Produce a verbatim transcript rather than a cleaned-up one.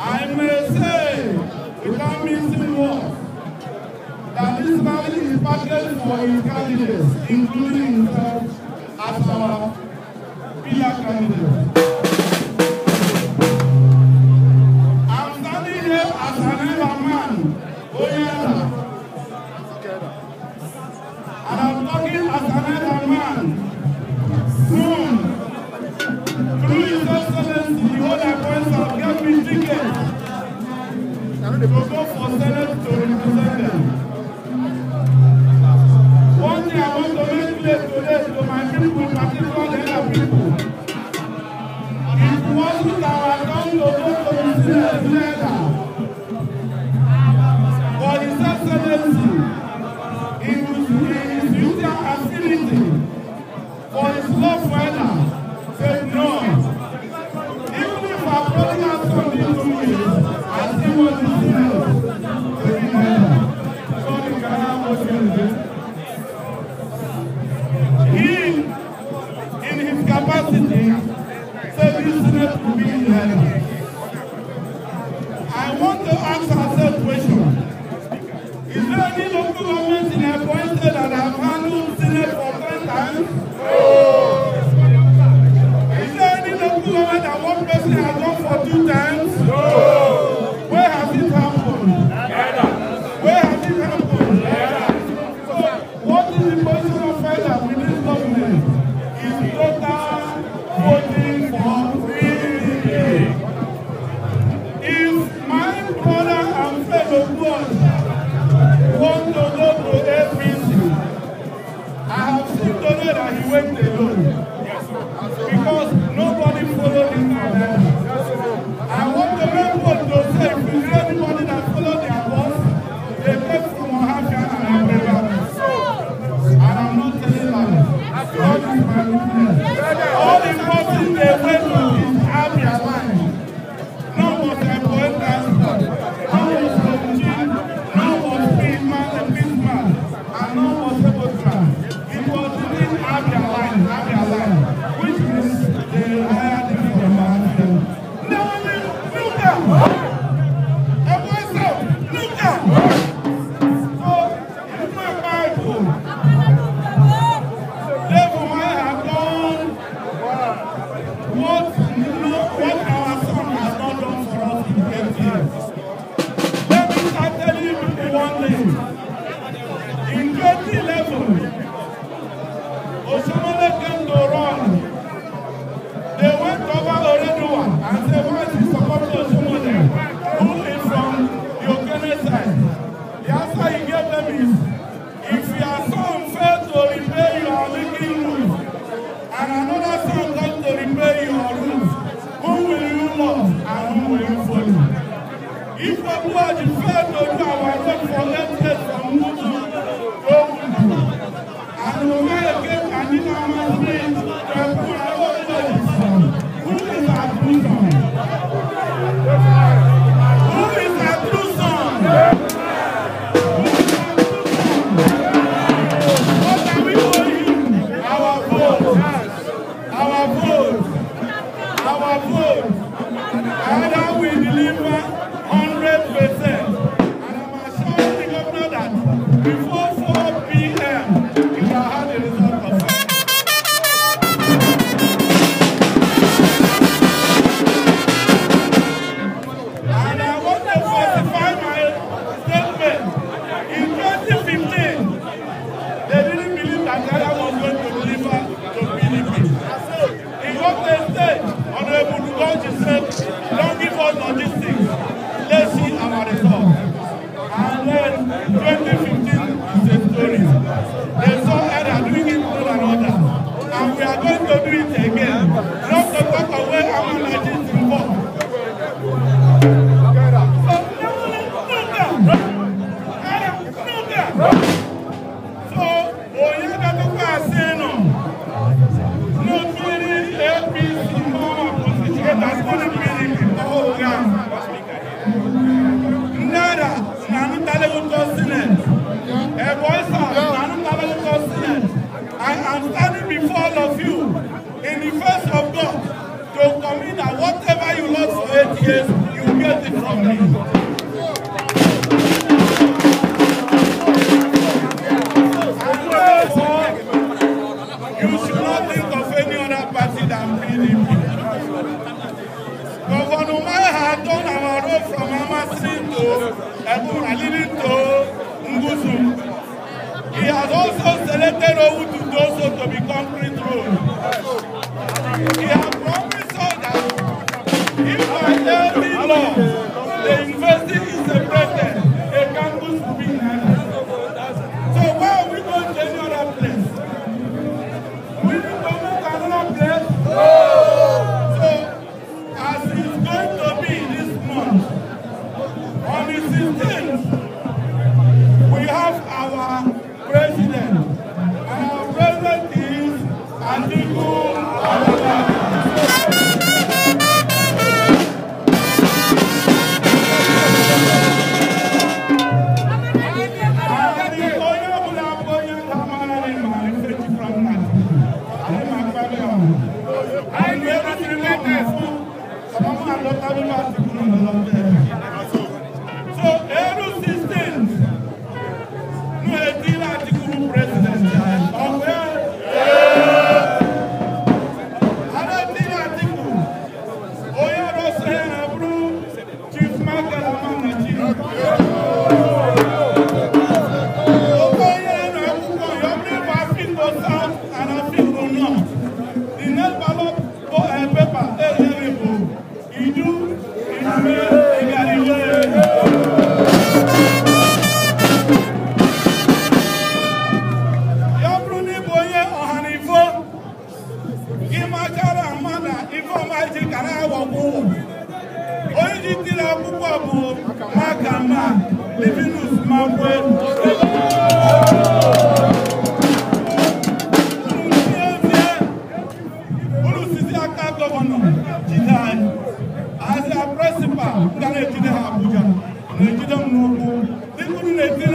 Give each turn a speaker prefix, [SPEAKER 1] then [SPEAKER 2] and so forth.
[SPEAKER 1] I may say, without missing words, that this rally is packaged for his candidates, including himself as our pillar candidate. I'm standing here as an elder man, Oyenda, and I'm talking as an elder man, soon. Through His Excellency, the Holy Appointment gave me ticket to go for Senate to represent them. One thing I want to make clear today to my people, particularly the other people, it wasn't our turn to go to the Senate leader. But His Excellency, in his future affinity for his love for others, said no. Even if our brother has come into me, I still want to see him. So he can have what he in his capacity, said this Senate will be in heaven. I want to ask ourselves a question. Is there any local government in appointed that have handled Senate for ten times? No. Is there any local government that one person has gone for two times? No. Where has it happened? Never. Where has it happened? Never. So, what is the position of federal with this government? Is total voting for P D P. If my brother and fellow blood want to go to A P C, I have seen today that he went alone. Because nobody followed him from there. I want the people to say, if you see anybody that followed their boss, they came from Ohafia and Abraham. And I'm not telling lies. God is my witness. All the person they went to is Abia line. None was appointed. None was Kobuchi. None was Peaceman and Peaceman. And none was Hebotran. It was within Abia line. Abia line. Which means they hired the bigger man. Now, look at everyone say, look at so, in my Bible, therefore I have done what, what our son has not done for us in eight years. Let me start telling you one thing. In twenty eleven, Oshiomhole came to run. They went over Oreduwa and said, why is he supporting Oshiomhole, who is from the Okene side? The answer he gave them is, if your son failed to repair your leaking roof, and another son comes to repair your roof, who will you love and who will you follow? If Obuaji failed to do our work for eight years from Mutu to Obudu, and Obuaji came and did our man to put our son, who is our true son? Who is our true son? What are we doing? Our vote. Our vote. Our vote. Either we deliver one hundred percent. And I'm assuring the governor that before four P M you will have the result of it. And I want to falsify my statement. In twenty fifteen, they didn't believe that Ghana was going to deliver to P D P. In what state, Honorable Dugonji said, don't give us logistics. Let's see our results. And then twenty fifteen is a story. They saw Ghana doing it more than others. And we are going to do it again. Not to talk away our logistics involved. So, Oyenda Toka say no. No clearly A P C more position that's going to be in the whole ground. Nada, Nanu Taleguto Senate. A voice of Nanu Taleguto Senate. I am standing before all of you in the face of God to commit that whatever you lost for eight years, you get it. for me. And therefore, you should not think of any other party than P D P. Governor Umar had done our road from Amasri to Ebura, leading to Ngusum. He has also selected Owu to Doso to become Prince Road. He has promised us that if by every law the university is separated, a campus will be in Ghana. So why are we going to any other place? We need to make another place. So as it's going to be this month, on the sixteenth, we have our president. And our president is Atiku Abubakar. So every sixteenth, no eighteen Atiku president. Chief Michael as a principal, Abuja,